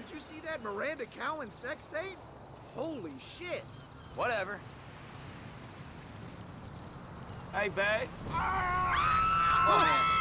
Did you see that Miranda Cowan sex tape? Holy shit. Whatever. Hey, babe. Oh, man.